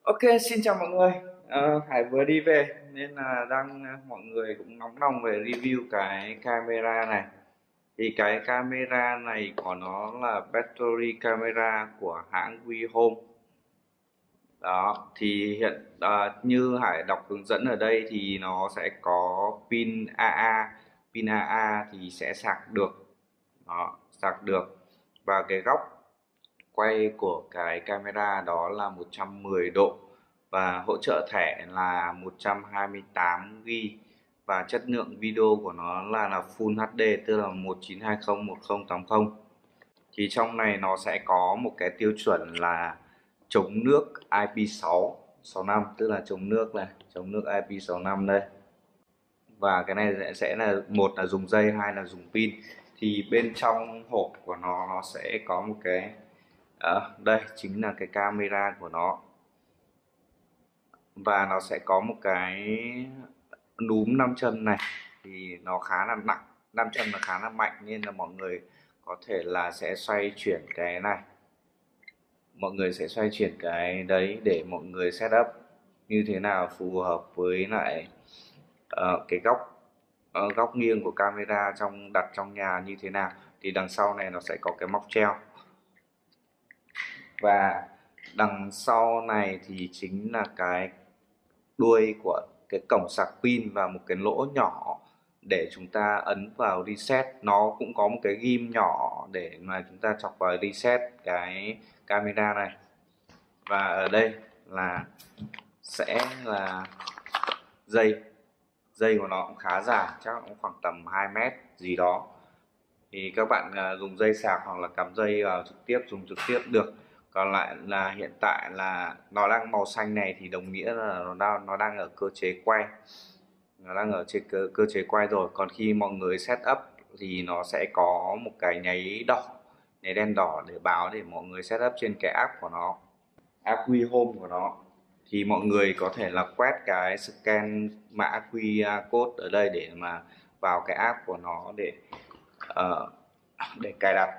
Ok, xin chào mọi người. Hải vừa đi về nên là mọi người cũng nóng lòng về review cái camera này. Thì cái camera này của nó là battery camera của hãng Vihome. Đó, thì như Hải đọc hướng dẫn ở đây thì nó sẽ có pin AA. Pin AA thì sẽ sạc được. Đó, sạc được. Và cái góc quay của cái camera đó là 110 độ và hỗ trợ thẻ là 128 GB và chất lượng video của nó là Full HD, tức là 1920 1080. Thì trong này nó sẽ có một cái tiêu chuẩn là chống nước IP65, tức là chống nước này, chống nước IP65 đây. Và cái này sẽ là một là dùng dây, hai là dùng pin. Thì bên trong hộp của nó sẽ có một cái đây chính là cái camera của nó, và nó sẽ có một cái núm nam châm này, thì nó khá là nặng, nam châm nó khá là mạnh nên là mọi người có thể là sẽ xoay chuyển cái này, mọi người sẽ xoay chuyển cái đấy để mọi người setup như thế nào phù hợp với lại cái góc nghiêng của camera đặt trong nhà như thế nào. Thì đằng sau này nó sẽ có cái móc treo, và đằng sau này thì chính là cái đuôi của cái cổng sạc pin và một cái lỗ nhỏ để chúng ta ấn vào reset. Nó cũng có một cái ghim nhỏ để mà chúng ta chọc vào reset cái camera này. Và ở đây sẽ là dây dây của nó cũng khá dài, chắc cũng khoảng tầm 2 mét gì đó. Thì các bạn dùng dây sạc hoặc là cắm dây vào dùng trực tiếp được. Còn lại là hiện tại là nó đang màu xanh này thì đồng nghĩa là nó đang ở cơ chế quay, nó đang ở trên cơ chế quay rồi. Còn khi mọi người setup thì nó sẽ có một cái nháy đỏ, nháy đen đỏ để báo để mọi người setup trên cái app của nó, app We Home của nó. Thì mọi người có thể là quét cái scan mã QR code ở đây để mà vào cái app của nó ờ, để cài đặt.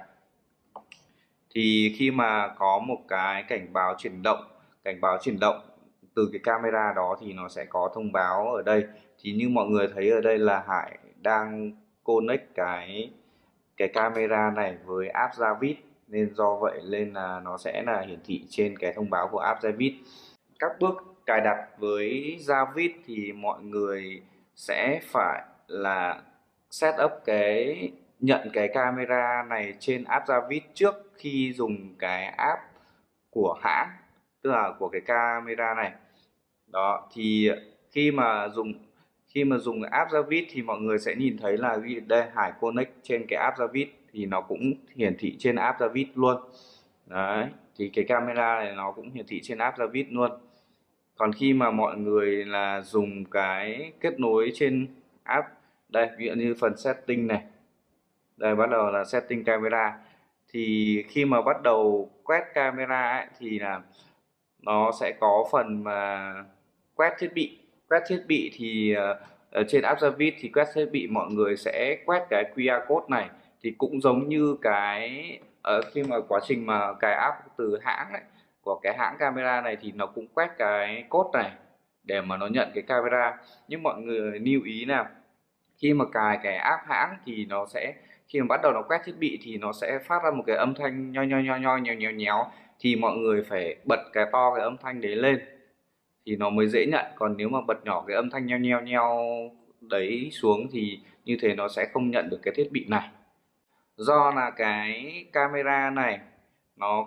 Thì khi mà có một cái cảnh báo chuyển động từ cái camera đó thì nó sẽ có thông báo ở đây. Thì như mọi người thấy ở đây là Hải đang connect cái camera này với app Zavit, nên do vậy nên là nó sẽ là hiển thị trên cái thông báo của app Zavit. Các bước cài đặt với Zavit thì mọi người sẽ phải là set up nhận cái camera này trên app Zavit trước khi dùng cái app của hãng, tức là của cái camera này. Đó, thì khi mà dùng khi mà dùng app Zavit thì mọi người sẽ nhìn thấy là đây Hải connect trên cái app Zavit thì nó cũng hiển thị trên app Zavit luôn. Đấy, thì cái camera này nó cũng hiển thị trên app Zavit luôn. Còn khi mà mọi người là dùng cái kết nối trên app, đây ví dụ như phần setting này, đây bắt đầu là setting camera, thì khi mà bắt đầu quét camera ấy, thì là nó sẽ có phần mà quét thiết bị thì ở trên app Zavit thì quét thiết bị mọi người sẽ quét cái QR code này. Thì cũng giống như khi mà quá trình mà cài app từ hãng ấy, của cái hãng camera này thì nó cũng quét cái code này để mà nó nhận cái camera. Nhưng mọi người lưu ý là khi mà cài cái app hãng thì khi mà bắt đầu nó quét thiết bị thì nó sẽ phát ra một cái âm thanh nho nhéo nhéo nhéo, thì mọi người phải bật cái to cái âm thanh đấy lên thì nó mới dễ nhận. Còn nếu mà bật nhỏ cái âm thanh nheo nheo nheo đấy xuống thì như thế nó sẽ không nhận được cái thiết bị này. Do là cái camera này nó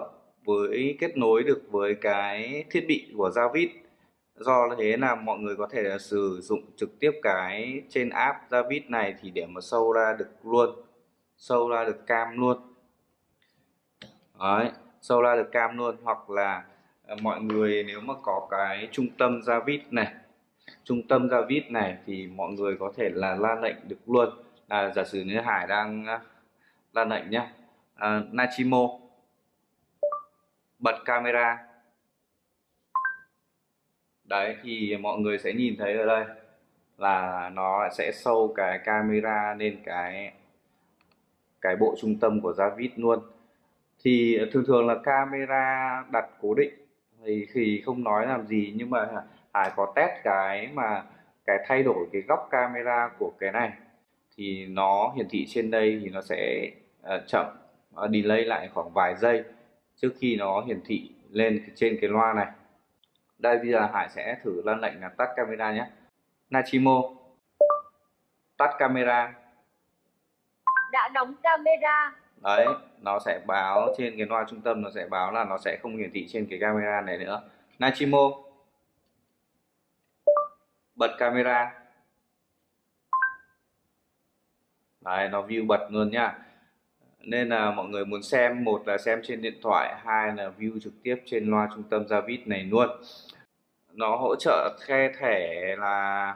kết nối được với cái thiết bị của Zavit, do thế là mọi người có thể là sử dụng trực tiếp cái trên app Zavit này thì để mà show ra được cam luôn. Đấy, show ra được cam luôn. Hoặc là mọi người nếu mà có cái trung tâm Zavit này thì mọi người có thể là ra lệnh được luôn. Giả sử như Hải đang ra lệnh nhé, Nachimo bật camera. Đấy, thì mọi người sẽ nhìn thấy ở đây là nó sẽ show cái camera lên cái bộ trung tâm của Zavit luôn. Thì thường thường là camera đặt cố định thì không nói làm gì, nhưng mà Hải có test cái thay đổi cái góc camera của cái này, thì nó hiển thị trên đây thì nó sẽ chậm, delay lại khoảng vài giây trước khi nó hiển thị lên trên cái loa này. Đây bây giờ Hải sẽ thử ra lệnh là tắt camera nhé. Nachimo, tắt camera. Đã đóng camera. Đấy, nó sẽ báo trên cái loa trung tâm, nó sẽ báo là nó sẽ không hiển thị trên cái camera này nữa. Nachimo, bật camera. Đấy, nó view bật luôn nhá. Nên là mọi người muốn xem, một là xem trên điện thoại, hai là view trực tiếp trên loa trung tâm Zavit này luôn. Nó hỗ trợ khe thẻ là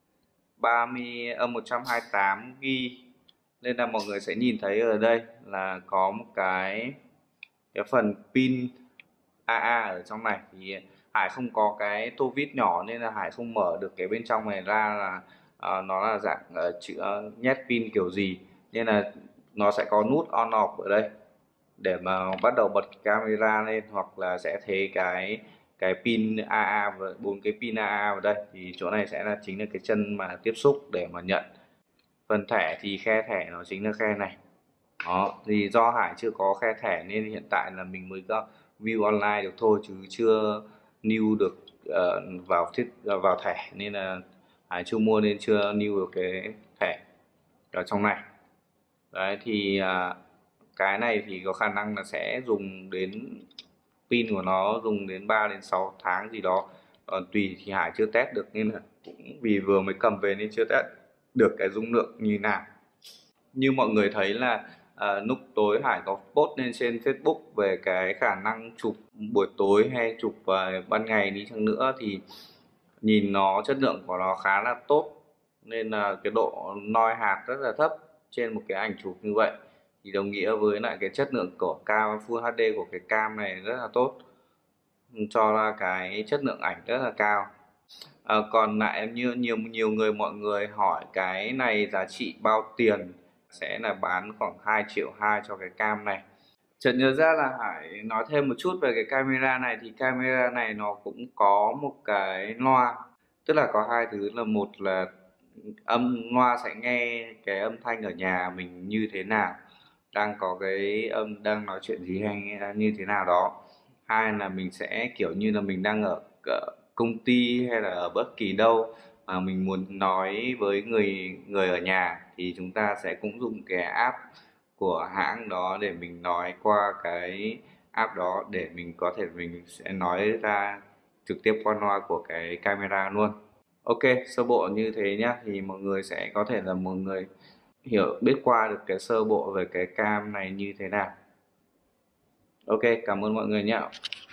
30 128 GB, nên là mọi người sẽ nhìn thấy ở đây là có một cái phần pin AA ở trong này. Thì Hải không có cái tô vít nhỏ nên là Hải không mở được cái bên trong này ra là nó là dạng chữ nhét pin kiểu gì, nên là nó sẽ có nút on off ở đây để mà bắt đầu bật camera lên, hoặc là sẽ thế cái pin AA và 4 cái pin AA vào đây, thì chỗ này sẽ là chính là cái chân mà tiếp xúc để mà nhận. Phần thẻ thì khe thẻ nó chính là khe này. Đó, thì do Hải chưa có khe thẻ nên hiện tại là mình mới có view online được thôi, chứ chưa new được vào thẻ, nên là Hải chưa mua nên chưa new được cái thẻ ở trong này. Đấy thì cái này thì có khả năng là sẽ dùng đến, pin của nó dùng đến 3 đến 6 tháng gì đó. Còn tùy, thì Hải chưa test được nên là cũng vì vừa mới cầm về nên chưa test được cái dung lượng như nào. Như mọi người thấy là lúc tối Hải có post lên trên Facebook về cái khả năng chụp buổi tối hay chụp ban ngày đi chăng nữa thì nhìn nó chất lượng của nó khá là tốt, nên là cái độ noi hạt rất là thấp trên một cái ảnh chụp như vậy, thì đồng nghĩa với lại cái chất lượng của cam Full HD của cái cam này rất là tốt, cho ra cái chất lượng ảnh rất là cao. Còn lại như nhiều người, mọi người hỏi cái này giá trị bao tiền, sẽ là bán khoảng 2,2 triệu cho cái cam này. Chợt nhớ ra là Hải nói thêm một chút về cái camera này, thì camera này nó cũng có một cái loa, tức là có hai thứ, là một là loa sẽ nghe cái âm thanh ở nhà mình như thế nào, đang có cái âm đang nói chuyện gì hay như thế nào đó. Hai là mình sẽ kiểu như là mình đang ở công ty hay là ở bất kỳ đâu mà mình muốn nói với người người ở nhà, thì chúng ta sẽ cũng dùng cái app của hãng đó để mình nói qua cái app đó, để mình có thể mình sẽ nói ra trực tiếp qua loa của cái camera luôn. Ok, sơ bộ như thế nhá, thì mọi người sẽ có thể là một người hiểu biết qua được cái sơ bộ về cái cam này như thế nào. Ok, cảm ơn mọi người nhé.